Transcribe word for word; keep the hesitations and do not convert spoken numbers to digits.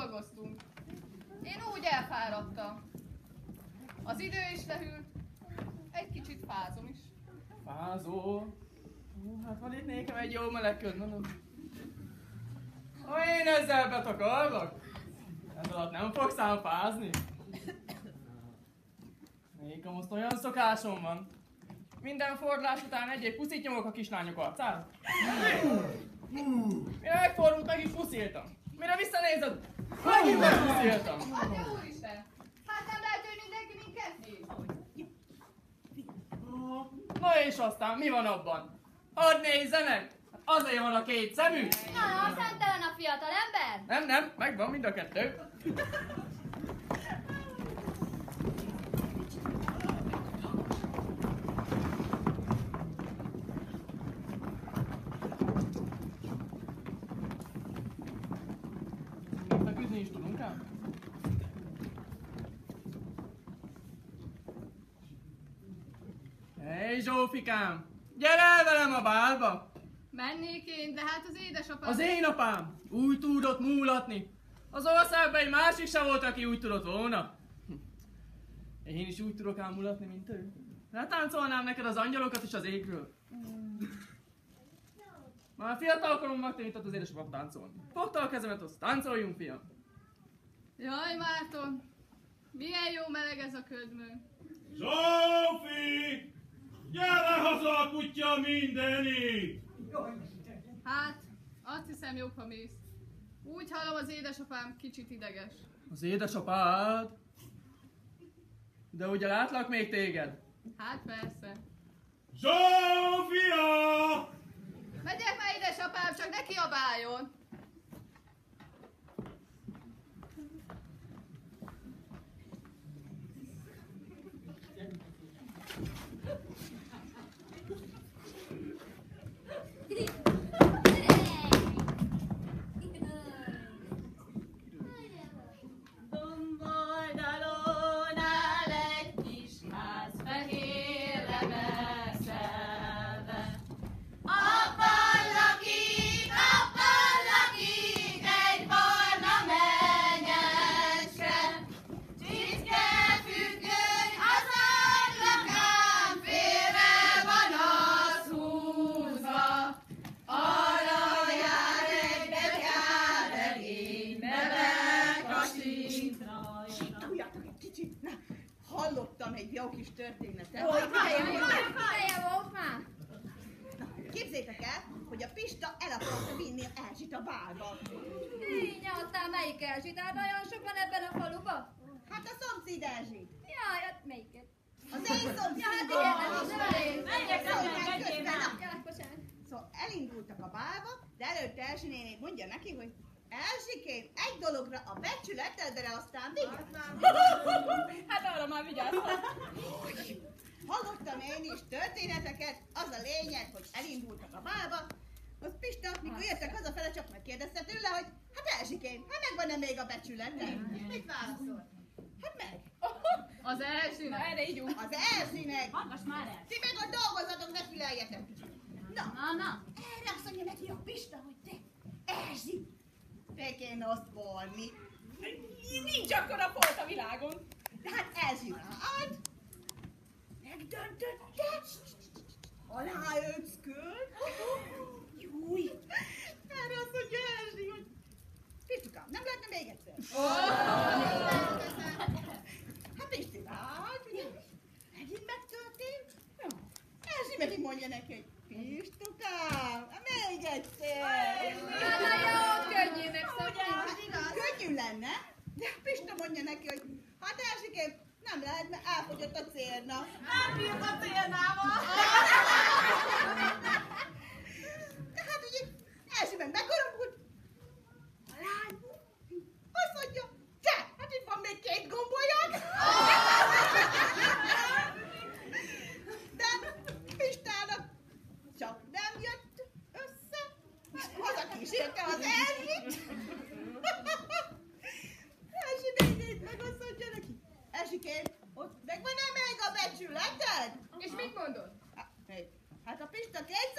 dolgoztunk. Én úgy elfáradtam. Az idő is lehűlt, egy kicsit fázom is. Fázol? Hú, hát van itt nékem egy jó meleg köd, mondom. Ha én ezzel betakarlak, ez alatt nem fogsz ám fázni. Nékem azt olyan szokásom van. Minden fordulás után egy-egy puszit nyomok a kislányok arcára. Mire megfordult, meg is pusziltam. Mire visszanézed, megint megpusziltam. Atya úristen! Hát nem lehet, hogy mindenki minket néz. Na és aztán mi van abban? Hadd nézzenek! Hát azért van a két szemű! Na, szentelen a fiatal ember? Nem, nem, megvan mind a kettő. Feküdni is tudunk ám? Hé, Zsófikám! Gyere el velem a bálba! Mennék én, de hát az édesapám... Az én apám úgy tudott múlatni. Az országban egy másik sem volt, aki úgy tudott volna. Én is úgy tudok ám mulatni, mint ő. Letáncolnám neked az angyalokat is az égről. Már fiatal koromban tanított az édesapám táncolni. Fogta a kezemet, azt táncoljunk, fiam. Jaj, Márton! Milyen jó meleg ez a ködmű. Zsófi! Gyere haza a kutya mindenit! Hát, azt hiszem jobb, ha mész. Úgy hallom, az édesapám kicsit ideges. Az édesapád? De ugye látlak még téged? Hát persze. Zsófia! Megyek már, édesapám, csak ne kiabáljon! Domboldalon áll egy kis ház, fehérre messzelve. Abban lakik, abban lakik egy barna menyecske. Csicske függöny az ablakán, félre van az húzva. Arra jár egy betyárregény, bebekasít rajta. Tudjátok egy kicsit? Na, hallottam egy jó kis történetet. Hogy feje volt már? Képzétek el, hogy a Pista el akarta vinni Erzsit a bálba. Hí, nyomtál melyik Erzsit? Hát nagyon sok van ebben a faluban. Hát a szomszéd Erzsi. Jaj, hát melyiket? Az én szomszédom. Ja, hát igen, ez is elég. Menjek, Szóval menjek, menjek közben, már. na, Ja, bocsánat. Szóval elindultak a bálba, de előtte Erzsi néni mondja neki, hogy Erzsikém, egy dologra a becsületedre, aztán vigyázz. Hát arra már vigyázz. Hallottam én is történeteket, az a lényeg, hogy elindultak a bálba. Az Pista, mikor jöttek hazafele, csak megkérdezte tőle, hogy hát Erzsikém, hát megvan-e még a becsületed? Mit válaszol? Hát meg. Az elsőnek. Erre így úgy. Az Erzsinek. Hallgass már el. Ti meg a dolgozatok, ne füleljetek. Na, Na, na. erre azt mondja neki a Pista, hogy te, Erzsi, te kéne azt volni. Nincs akkora folt a világon. De hát Erzsi rád, megdöntötte, aláöckölt. Júj, erre azt mondja Erzsi, hogy Pistukám, nem lehetne még egyszer? Hát Pisti rád, ugye, megint megtörtént. Erzsi megint mondja neki, hogy Pistukám, még egyszer. Na jó, könnyű meg szokni. Könnyű lenne, de Pista mondja neki, hogy hát Erzsikém, nem lehet, mert elfogyott a cérna. Elbírt a célnával. Tehát ugye Erzsi meg megorongult. A lány azt mondja, te, hát itt van még két gombolyag. De Pistának csak nem jött össze, mert hazakísérte az Erzsit. Erzsi nénét meg azt mondja neki, Erzsikém, ott megvan-e még a becsületed? És mit mondod? Hát a Pista két